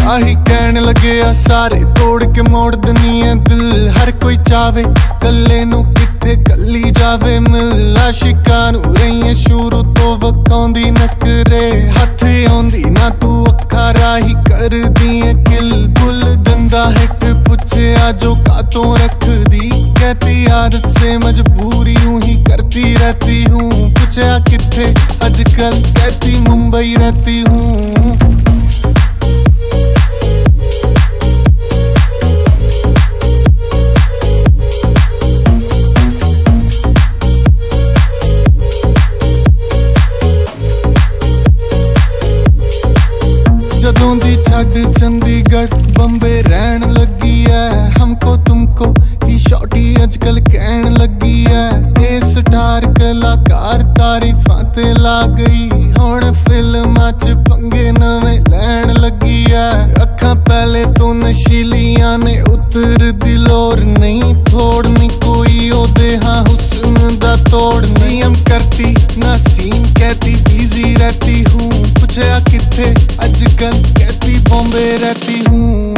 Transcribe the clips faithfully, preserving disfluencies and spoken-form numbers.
आही कहने लगे आ सारे, तोड़ के मोड़ दनी है दिल। हर कोई चावे कल्ले नू किथे कली जावे मिल। आशिकां नू रही है शुरू तो वखाउंदी नखरे, हथ आउंदी ना तू अखा राही कर दी है किल। बुल दंदा हिट पुछे आ जो कातों रख दी, कहती आदत से मजबूरी यूं ही करती रहती हूँ। पूछा किथे आजकल, कहती मुंबई रहती हूँ। जदों दी छड़ चंडीगढ़ बम्बे रहन लगी है, हमको तुमको ही शॉटी अजकल कहन लगी है। ए स्टार कलाकार तारीफां ते ला गई, हुण फिल्मां च पंगे नवें लैन लगी है। अखां पहले तो नशीलियां ने, उतर दी लोर नहीं थोड़नी कोई ओदे हाँ हुस्न दा तोड़। नियम करती ना सीन, कहती बिजी रहती हूँ। पूछा किथे आजकल, कहती बॉम्बे रहती हूँ।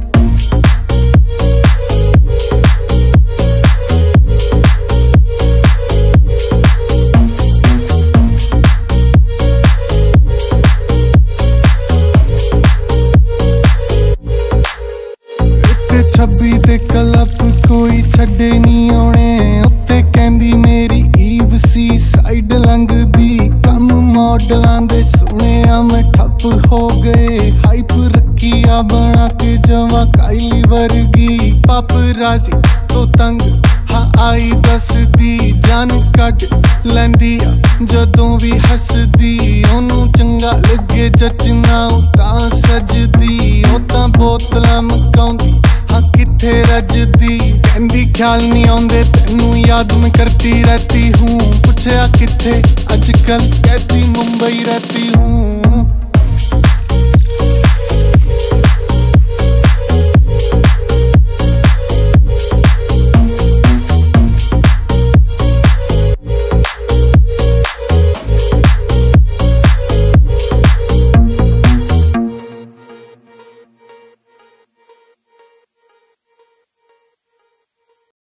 छब्बी ते क्लब कोई छड़े नहीं आने, उत्ते कहंदी मेरी ईव सी साइड लंघदी। कम मॉडलां दे सुने मैं ठप हो गए, हाइप रखी आ बना के जवा काइली वर्गी। पापराजी तो तंग हाँ आई दसदी, जान कट लैंदी आ जदों भी हसदी। ओनू चंगा लगे जचना तां सजदी, ओ तां बोतलां मकाउंदी हाँ किथे रजदी। कहंदी ख्याल नहीं आउंदे तेनू याद मैं करती रहती हूँ। पूछा किथे आजकल, कहती मुंबई रहती हूँ।